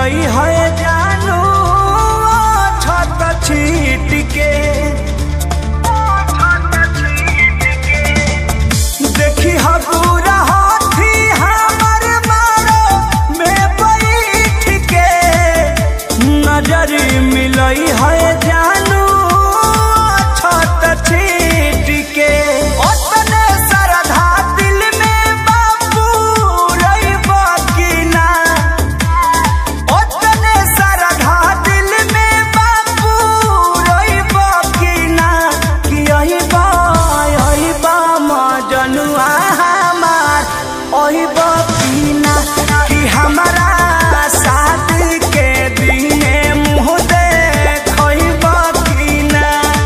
मिलई है जानू छत छीट के। देखी पूरा हाथी हमर मारो में बैठ के नजर मिलई है जानू छत छीट के। ओतने सरधा दिल में बाबू रही बकीना, ओतने सरधा दिल में बाबू रही बकीना कि यही बा मजनुआ हमार ओही बकीना कि हमारा शादी के दिने मुँह देखई बकीना।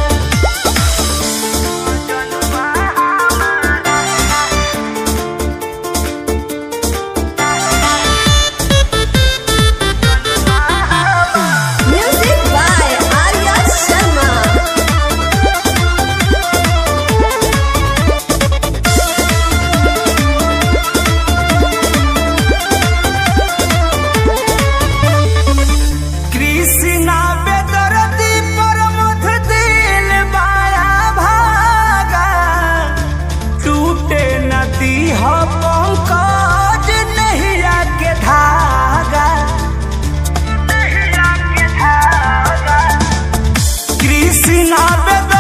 Music by Arya Sharma. Krishna बेदर्दी परमथ दिल बाया भागा टूटे नदी हो पंकज नैया के धागा। कृष्णा